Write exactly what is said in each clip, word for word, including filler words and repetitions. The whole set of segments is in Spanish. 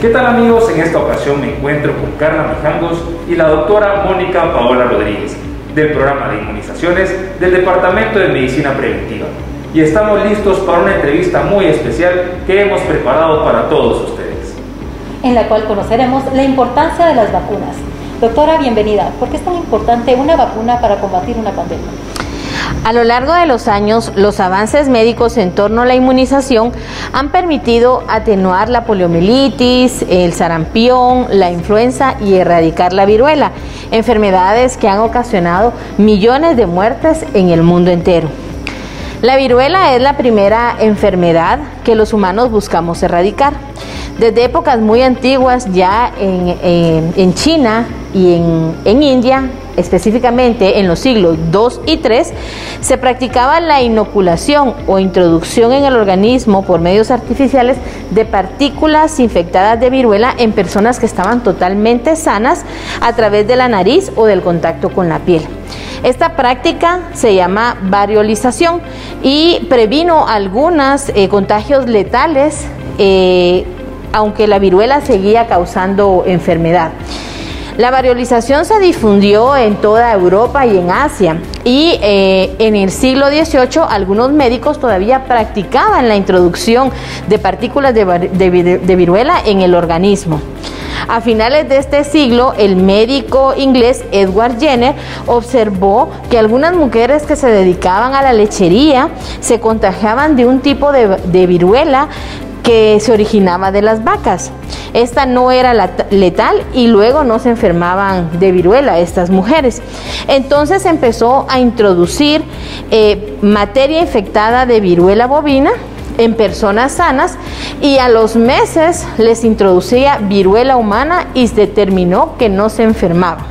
¿Qué tal, amigos? En esta ocasión me encuentro con Carla Mijangos y la doctora Mónica Paola Rodríguez del programa de inmunizaciones del Departamento de Medicina Preventiva. Y estamos listos para una entrevista muy especial que hemos preparado para todos ustedes, en la cual conoceremos la importancia de las vacunas. Doctora, bienvenida. ¿Por qué es tan importante una vacuna para combatir una pandemia? A lo largo de los años, los avances médicos en torno a la inmunización han permitido atenuar la poliomielitis, el sarampión, la influenza y erradicar la viruela, enfermedades que han ocasionado millones de muertes en el mundo entero. La viruela es la primera enfermedad que los humanos buscamos erradicar. Desde épocas muy antiguas, ya en, en, en China y en, en India, específicamente en los siglos dos y tres, se practicaba la inoculación o introducción en el organismo por medios artificiales de partículas infectadas de viruela en personas que estaban totalmente sanas a través de la nariz o del contacto con la piel. Esta práctica se llama variolización y previno algunos eh, contagios letales, eh, aunque la viruela seguía causando enfermedad. La variolización se difundió en toda Europa y en Asia, y eh, en el siglo dieciocho algunos médicos todavía practicaban la introducción de partículas de, de, de viruela en el organismo. A finales de este siglo, el médico inglés Edward Jenner observó que algunas mujeres que se dedicaban a la lechería se contagiaban de un tipo de, de viruela que se originaba de las vacas. Esta no era letal y luego no se enfermaban de viruela estas mujeres. Entonces empezó a introducir eh, materia infectada de viruela bovina en personas sanas, y a los meses les introducía viruela humana y se determinó que no se enfermaban.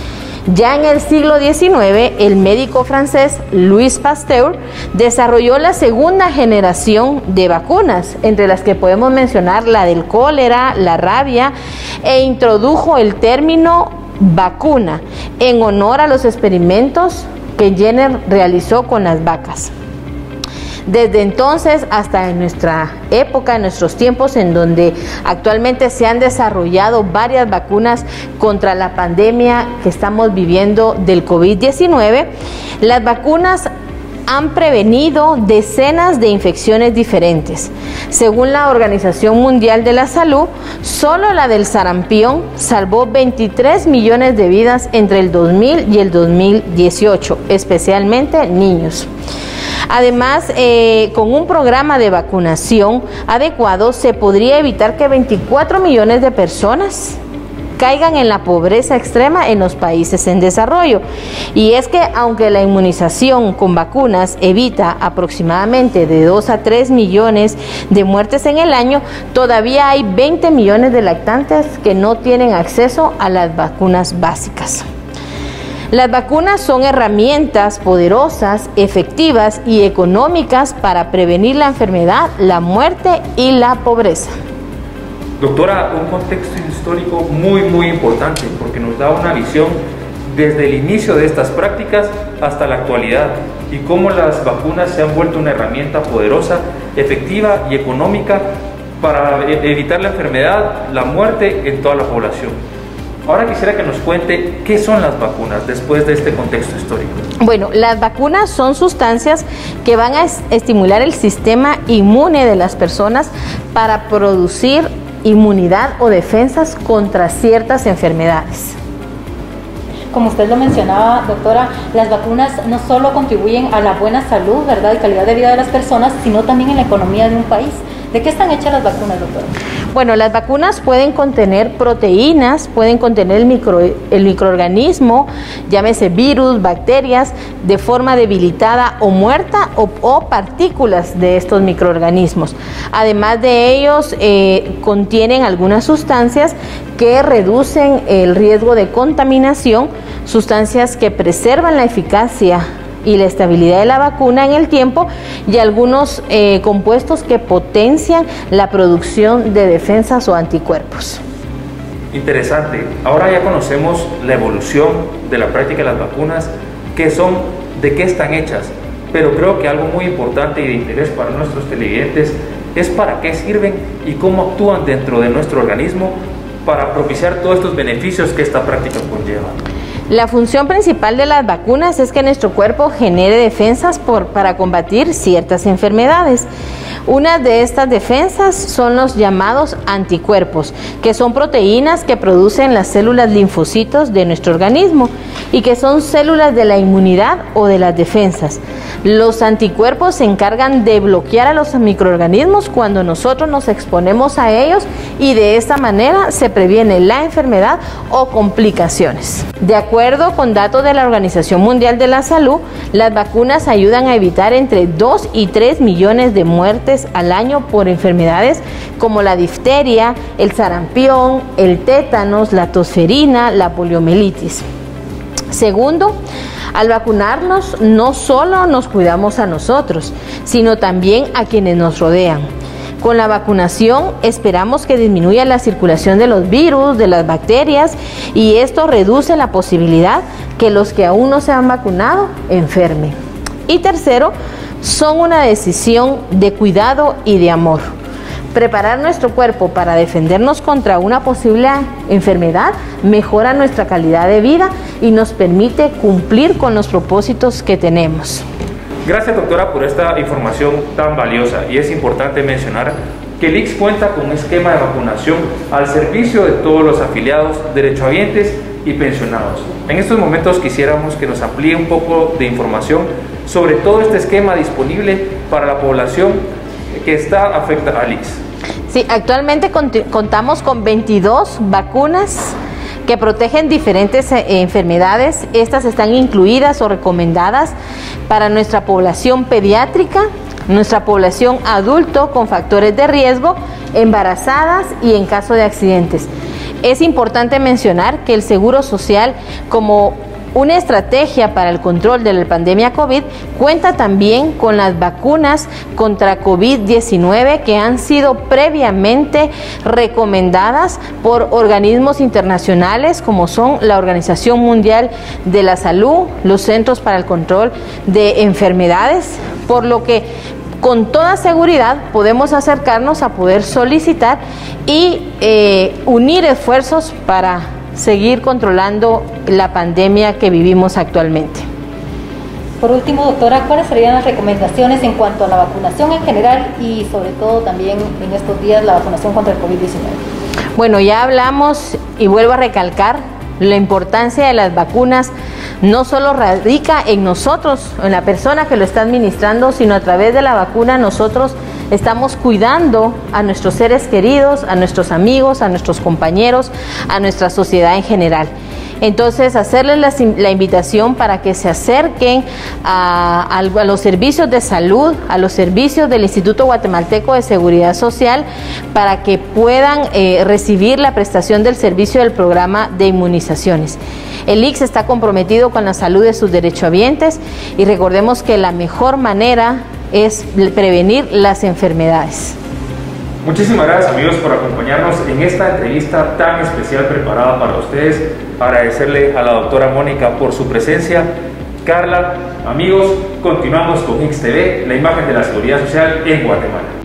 Ya en el siglo diecinueve, el médico francés Louis Pasteur desarrolló la segunda generación de vacunas, entre las que podemos mencionar la del cólera, la rabia, e introdujo el término vacuna en honor a los experimentos que Jenner realizó con las vacas. Desde entonces hasta en nuestra época, en nuestros tiempos, en donde actualmente se han desarrollado varias vacunas contra la pandemia que estamos viviendo del COVID diecinueve, las vacunas han prevenido decenas de infecciones diferentes. Según la Organización Mundial de la Salud, solo la del sarampión salvó veintitrés millones de vidas entre el dos mil y el dos mil dieciocho, especialmente niños. Además, eh, con un programa de vacunación adecuado, se podría evitar que veinticuatro millones de personas caigan en la pobreza extrema en los países en desarrollo. Y es que aunque la inmunización con vacunas evita aproximadamente de dos a tres millones de muertes en el año, todavía hay veinte millones de lactantes que no tienen acceso a las vacunas básicas. Las vacunas son herramientas poderosas, efectivas y económicas para prevenir la enfermedad, la muerte y la pobreza. Doctora, un contexto histórico muy muy importante, porque nos da una visión desde el inicio de estas prácticas hasta la actualidad, y cómo las vacunas se han vuelto una herramienta poderosa, efectiva y económica para evitar la enfermedad, la muerte en toda la población. Ahora quisiera que nos cuente qué son las vacunas después de este contexto histórico. Bueno, las vacunas son sustancias que van a estimular el sistema inmune de las personas para producir inmunidad o defensas contra ciertas enfermedades. Como usted lo mencionaba, doctora, las vacunas no solo contribuyen a la buena salud, ¿verdad?, y calidad de vida de las personas, sino también en la economía de un país. ¿De qué están hechas las vacunas, doctora? Bueno, las vacunas pueden contener proteínas, pueden contener el, micro, el microorganismo, llámese virus, bacterias, de forma debilitada o muerta, o, o partículas de estos microorganismos. Además de ellos, eh, contienen algunas sustancias que reducen el riesgo de contaminación, sustancias que preservan la eficacia y la estabilidad de la vacuna en el tiempo, y algunos eh, compuestos que potencian la producción de defensas o anticuerpos. Interesante. Ahora ya conocemos la evolución de la práctica de las vacunas, qué son, de qué están hechas, pero creo que algo muy importante y de interés para nuestros televidentes es para qué sirven y cómo actúan dentro de nuestro organismo para propiciar todos estos beneficios que esta práctica conlleva. La función principal de las vacunas es que nuestro cuerpo genere defensas por, para combatir ciertas enfermedades. Una de estas defensas son los llamados anticuerpos, que son proteínas que producen las células linfocitos de nuestro organismo y que son células de la inmunidad o de las defensas. Los anticuerpos se encargan de bloquear a los microorganismos cuando nosotros nos exponemos a ellos y de esta manera se previene la enfermedad o complicaciones. De acuerdo con datos de la Organización Mundial de la Salud, las vacunas ayudan a evitar entre dos y tres millones de muertes al año por enfermedades como la difteria, el sarampión, el tétanos, la tosferina, la poliomielitis. Segundo, al vacunarnos no solo nos cuidamos a nosotros, sino también a quienes nos rodean. Con la vacunación esperamos que disminuya la circulación de los virus, de las bacterias, y esto reduce la posibilidad que los que aún no se han vacunado enfermen. Y tercero, son una decisión de cuidado y de amor. Preparar nuestro cuerpo para defendernos contra una posible enfermedad mejora nuestra calidad de vida y nos permite cumplir con los propósitos que tenemos. Gracias, doctora, por esta información tan valiosa, y es importante mencionar que el I C S cuenta con un esquema de vacunación al servicio de todos los afiliados, derechohabientes y pensionados. En estos momentos quisiéramos que nos amplíe un poco de información sobre todo este esquema disponible para la población que está afectada al I C S. Sí, actualmente contamos con veintidós vacunas que protegen diferentes eh, enfermedades. Estas están incluidas o recomendadas para nuestra población pediátrica, nuestra población adulto con factores de riesgo, embarazadas y en caso de accidentes. Es importante mencionar que el Seguro Social, como una estrategia para el control de la pandemia COVID, cuenta también con las vacunas contra COVID diecinueve que han sido previamente recomendadas por organismos internacionales como son la Organización Mundial de la Salud, los Centros para el Control de Enfermedades, por lo que con toda seguridad podemos acercarnos a poder solicitar y eh, unir esfuerzos para seguir controlando la pandemia que vivimos actualmente. Por último, doctora, ¿cuáles serían las recomendaciones en cuanto a la vacunación en general y sobre todo también en estos días la vacunación contra el COVID diecinueve? Bueno, ya hablamos y vuelvo a recalcar la importancia de las vacunas. No solo radica en nosotros, en la persona que lo está administrando, sino a través de la vacuna nosotros estamos cuidando a nuestros seres queridos, a nuestros amigos, a nuestros compañeros, a nuestra sociedad en general. Entonces, hacerles la, la invitación para que se acerquen a, a, a los servicios de salud, a los servicios del Instituto Guatemalteco de Seguridad Social, para que puedan eh, recibir la prestación del servicio del programa de inmunizaciones. El I C S está comprometido con la salud de sus derechohabientes y recordemos que la mejor manera es prevenir las enfermedades. Muchísimas gracias, amigos, por acompañarnos en esta entrevista tan especial preparada para ustedes. Agradecerle a la doctora Mónica por su presencia. Carla, amigos, continuamos con I C S T V, la imagen de la seguridad social en Guatemala.